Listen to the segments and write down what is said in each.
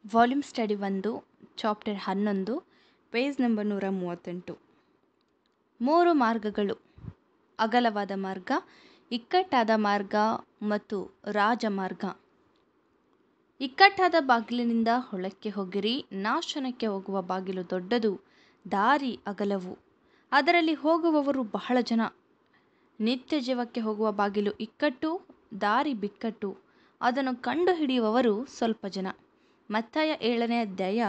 Volume study 1 chapter 11 page number 138. 3 ಮಾರ್ಗಗಳು: ಅಗಲವಾದ ಮಾರ್ಗ, ಇಕ್ಕಟ್ಟಾದ ಮಾರ್ಗ ಮತ್ತು ರಾಜಮಾರ್ಗ. ಇಕ್ಕಟ್ಟಾದ ಬಾಗಿಲಿನಿಂದ ಹೊಳಕ್ಕೆ ಹೋಗಿರಿ, ನಾಶನಕ್ಕೆ ಹೋಗುವ ಬಾಗಿಲು ದೊಡ್ಡದು, ದಾರಿ ಅಗಲವು, ಅದರಲ್ಲಿ ಹೋಗುವವರು ಬಹಳ ಜನ. ನಿತ್ಯ ಜೀವಕ್ಕೆ ಹೋಗುವ ಬಾಗಿಲು ಇಕ್ಕಟ್ಟು, ದಾರಿ ಬಿಕ್ಕಟ್ಟು, ಅದನ್ನು ಕಂಡುಹಿಡಿಯುವವರು ಸ್ವಲ್ಪ ಜನ. ಮತ್ತಾಯ 7ನೇ ಅಧ್ಯಾಯ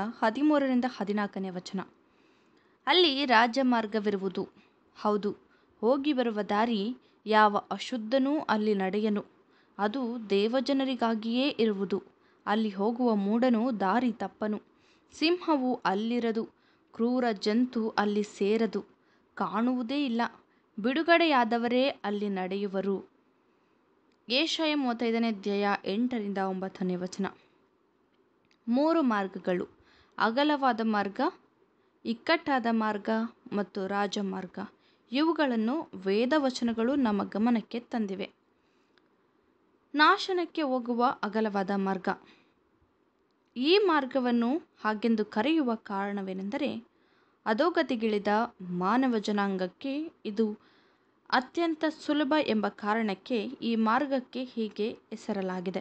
13-14. ಅಲ್ಲಿ ರಾಜಮಾರ್ಗವಿರುವುದು, ಹೌದು, ಹೋಗಿ ಬರುವ ದಾರಿ. ಯಾವ ಅಶುದ್ಧನೂ ಅಲ್ಲಿ ನಡೆಯನು, ಅದು ದೇವಜನರಿಗಾಗಿಯೇ ಇರುವುದು. ಅಲ್ಲಿ ಹೋಗುವ ಮೂಢನು ದಾರಿ ತಪ್ಪನು. ಸಿಂಹವು ಅಲ್ಲಿರದು, ಕ್ರೂರ ಜಂತು ಅಲ್ಲಿ ಸೇರದು, ಕಾಣುವುದೇ ಇಲ್ಲ. ಬಿಡುಗಡೆಯಾದವರೇ ಅಲ್ಲಿ ನಡೆಯುವರು. ಯೆಶಾಯ 35ನೇ ಅಧ್ಯಾಯ 8-9. 3 ಮಾರ್ಗಗಳು: ಅಗಲವಾದ ಮಾರ್ಗ, ಇಕ್ಕಟ್ಟಾದ ಮಾರ್ಗ ಮತ್ತು ರಾಜಮಾರ್ಗ. ಇವುಗಳನ್ನು ವೇದವಚನಗಳು ನಮ್ಮ ಗಮನಕ್ಕೆ ತಂದಿವೆ. ನಾಶನಕ್ಕೆ ಹೋಗುವ ಅಗಲವಾದ ಮಾರ್ಗ. ಈ ಮಾರ್ಗವನ್ನು ಹಾಗೆಂದು ಕರೆಯುವ ಕಾರಣವೇನೆಂದರೆ, ಅಧೋಗತಿಗಿಳಿದ ಮಾನವ ಜನಾಂಗಕ್ಕೆ ಇದು ಅತ್ಯಂತ ಸುಲಭ ಎಂಬ ಕಾರಣಕ್ಕೆ ಈ ಮಾರ್ಗಕ್ಕೆ ಹೀಗೆ ಹೆಸರಲಾಗಿದೆ.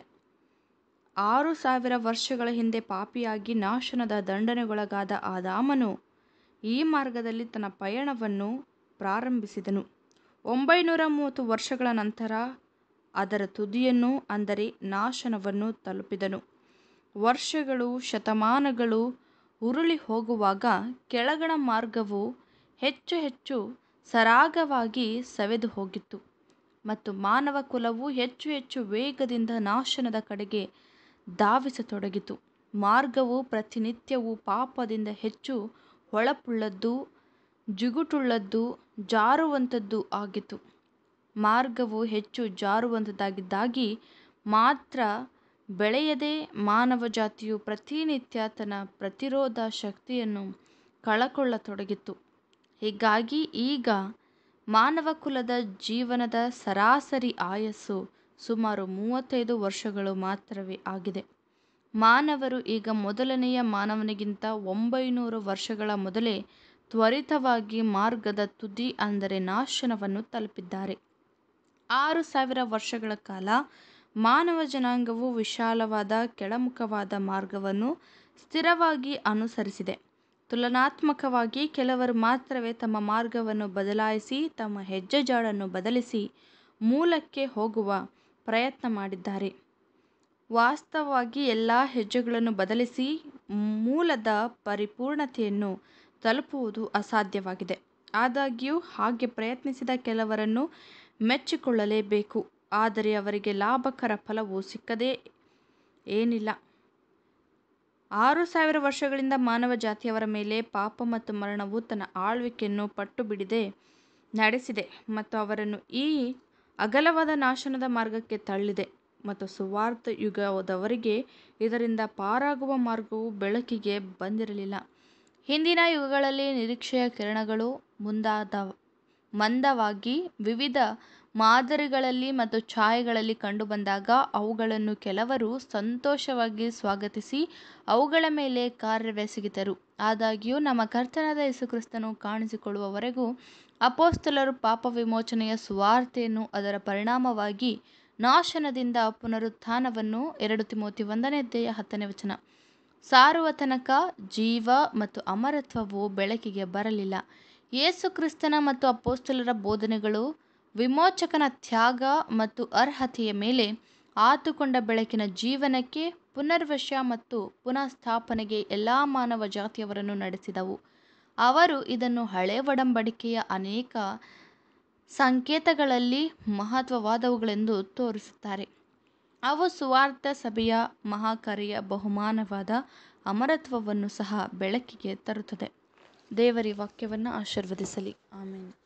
6000 ವರ್ಷಗಳ ಹಿಂದೆ ಪಾಪಿಯಾಗಿ ನಾಶನದ ದಂಡನೆಗೊಳಗಾದ ಆದಾಮನು ಈ ಮಾರ್ಗದಲ್ಲಿ ತನ್ನ ಪಯಣವನ್ನು ಪ್ರಾರಂಭಿಸಿದನು. 930 ವರ್ಷಗಳ ನಂತರ ಅದರ ತುದಿಯನ್ನು, ಅಂದರೆ ನಾಶನವನ್ನು ತಲುಪಿದನು. ವರ್ಷಗಳು, ಶತಮಾನಗಳು ಉರುಳಿ ಹೋಗುವಾಗ ಕೆಳಗಣ ಮಾರ್ಗವು ಹೆಚ್ಚು ಹೆಚ್ಚು ಸರಾಗವಾಗಿ ಸವೆದು ಹೋಗಿತ್ತು ಮತ್ತು ಮಾನವ ಕುಲವು ಹೆಚ್ಚು ಹೆಚ್ಚು ವೇಗದಿಂದ ನಾಶನದ ಕಡೆಗೆ ಧಾವಿಸತೊಡಗಿತು. ಮಾರ್ಗವು ಪ್ರತಿನಿತ್ಯವೂ ಪಾಪದಿಂದ ಹೆಚ್ಚು ಹೊಳಪುಳ್ಳದ್ದು, ಜಿಗುಟುಳ್ಳದ್ದು, ಜಾರುವಂಥದ್ದು ಆಗಿತ್ತು. ಮಾರ್ಗವು ಹೆಚ್ಚು ಜಾರುವಂಥದ್ದಾಗಿ ಮಾತ್ರ ಬೆಳೆಯದೆ ಮಾನವ ಜಾತಿಯು ಪ್ರತಿನಿತ್ಯ ತನ್ನ ಪ್ರತಿರೋಧ ಶಕ್ತಿಯನ್ನು ಕಳಕೊಳ್ಳತೊಡಗಿತ್ತು. ಹೀಗಾಗಿ ಈಗ ಮಾನವ ಕುಲದ ಜೀವನದ ಸರಾಸರಿ ಆಯಸ್ಸು ಸುಮಾರು 35 ವರ್ಷಗಳು ಮಾತ್ರವೇ ಆಗಿದೆ. ಮಾನವರು ಈಗ ಮೊದಲನೆಯ ಮಾನವನಿಗಿಂತ 900 ವರ್ಷಗಳ ಮೊದಲೇ ತ್ವರಿತವಾಗಿ ಮಾರ್ಗದ ತುದಿ, ಅಂದರೆ ನಾಶನವನ್ನು ತಲುಪಿದ್ದಾರೆ. 6000 ವರ್ಷಗಳ ಕಾಲ ಮಾನವ ಜನಾಂಗವು ವಿಶಾಲವಾದ ಕೆಳಮುಖವಾದ ಮಾರ್ಗವನ್ನು ಸ್ಥಿರವಾಗಿ ಅನುಸರಿಸಿದೆ. ತುಲನಾತ್ಮಕವಾಗಿ ಕೆಲವರು ಮಾತ್ರವೇ ತಮ್ಮ ಮಾರ್ಗವನ್ನು ಬದಲಾಯಿಸಿ, ತಮ್ಮ ಹೆಜ್ಜೆಜಾಡನ್ನು ಬದಲಿಸಿ ಮೂಲಕ್ಕೆ ಹೋಗುವ ಪ್ರಯತ್ನ ಮಾಡಿದ್ದಾರೆ. ವಾಸ್ತವವಾಗಿ ಎಲ್ಲ ಹೆಜ್ಜೆಗಳನ್ನು ಬದಲಿಸಿ ಮೂಲದ ಪರಿಪೂರ್ಣತೆಯನ್ನು ತಲುಪುವುದು ಅಸಾಧ್ಯವಾಗಿದೆ. ಆದಾಗ್ಯೂ ಹಾಗೆ ಪ್ರಯತ್ನಿಸಿದ ಕೆಲವರನ್ನು ಮೆಚ್ಚಿಕೊಳ್ಳಲೇಬೇಕು. ಆದರೆ ಅವರಿಗೆ ಲಾಭಕರ ಫಲವು ಸಿಕ್ಕದೇ ಏನಿಲ್ಲ. 6000 ವರ್ಷಗಳಿಂದ ಮಾನವ ಜಾತಿಯವರ ಮೇಲೆ ಪಾಪ ಮತ್ತು ಮರಣವು ತನ್ನ ಆಳ್ವಿಕೆಯನ್ನು ಪಟ್ಟುಬಿಡದೆ ನಡೆಸಿದೆ ಮತ್ತು ಅವರನ್ನು ಈ ಅಗಲವಾದ ನಾಶನದ ಮಾರ್ಗಕ್ಕೆ ತಳ್ಳಿದೆ. ಮತ್ತು ಸುವಾರ್ಥ ಯುಗದವರೆಗೆ ಇದರಿಂದ ಪಾರಾಗುವ ಮಾರ್ಗವು ಬೆಳಕಿಗೆ ಬಂದಿರಲಿಲ್ಲ. ಹಿಂದಿನ ಯುಗಗಳಲ್ಲಿ ನಿರೀಕ್ಷೆಯ ಕಿರಣಗಳು ಮಂದವಾಗಿ ವಿವಿಧ ಮಾದರಿಗಳಲ್ಲಿ ಮತ್ತು ಛಾಯೆಗಳಲ್ಲಿ ಕಂಡುಬಂದಾಗ ಅವುಗಳನ್ನು ಕೆಲವರು ಸಂತೋಷವಾಗಿ ಸ್ವಾಗತಿಸಿ ಅವುಗಳ ಮೇಲೆ ಕಾರ್ಯವೆಸಗಿದರು. ಆದಾಗ್ಯೂ ನಮ್ಮ ಕರ್ತನಾದ ಯೇಸುಕ್ರಿಸ್ತನು ಕಾಣಿಸಿಕೊಳ್ಳುವವರೆಗೂ ಅಪೊಸ್ತಲರು ಪಾಪ ವಿಮೋಚನೆಯ ಸುವಾರ್ತೆಯನ್ನು, ಅದರ ಪರಿಣಾಮವಾಗಿ ನಾಶನದಿಂದ ಪುನರುತ್ಥಾನವನ್ನು 2 ತಿಮೋಥಿ 1ನೇ ಅಧ್ಯಾಯ 10 ಸಾರುವ ತನಕ ಜೀವ ಮತ್ತು ಅಮರತ್ವವು ಬೆಳಕಿಗೆ ಬರಲಿಲ್ಲ. ಯೇಸು ಕ್ರಿಸ್ತನ ಮತ್ತು ಅಪೊಸ್ತಲರ ಬೋಧನೆಗಳು ವಿಮೋಚಕನ ತ್ಯಾಗ ಮತ್ತು ಅರ್ಹತೆಯ ಮೇಲೆ ಆತುಕೊಂಡ ಬೆಳಕಿನ ಜೀವನಕ್ಕೆ, ಪುನರ್ವಶ ಮತ್ತು ಪುನಃಸ್ಥಾಪನೆಗೆ ಎಲ್ಲ ಮಾನವ ಜಾತಿಯವರನ್ನು ನಡೆಸಿದವು. ಅವರು ಇದನ್ನು ಹಳೆ ಒಡಂಬಡಿಕೆಯ ಅನೇಕ ಸಂಕೇತಗಳಲ್ಲಿ ಮಹತ್ವವಾದವುಗಳೆಂದು ತೋರಿಸುತ್ತಾರೆ. ಅವು ಸುವಾರ್ಥ ಸಭೆಯ ಮಹಾಕಾರ್ಯ ಬಹುಮಾನವಾದ ಅಮರತ್ವವನ್ನು ಸಹ ಬೆಳಕಿಗೆ ತರುತ್ತದೆ. ದೇವರ ವಾಕ್ಯವನ್ನು ಆಶೀರ್ವದಿಸಲಿ. ಆಮೆನ್.